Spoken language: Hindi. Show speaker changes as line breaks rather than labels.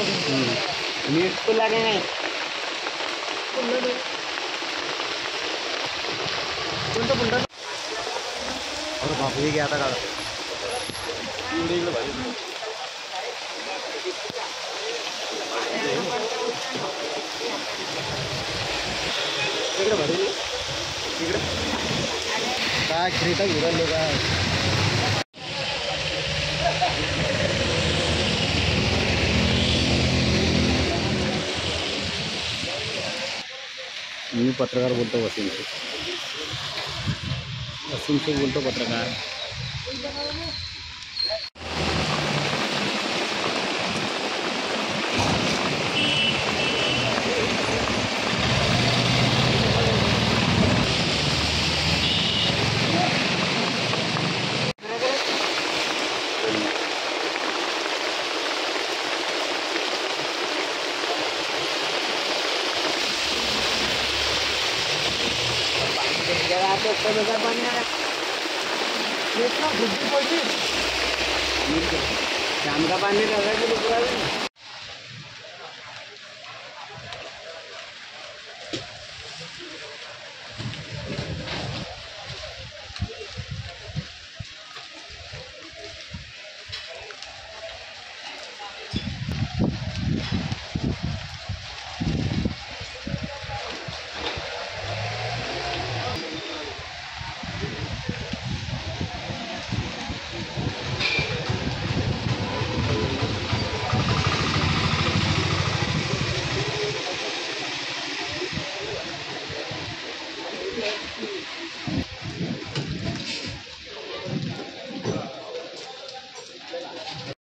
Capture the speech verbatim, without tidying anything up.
मीठ तो लगे नहीं और बापू गया था काढा काय क्रेटा घेऊन लोक मी पत्रकार बोलतो वसीम से वसीम से बोलतो पत्रकार शाम का पानी लगा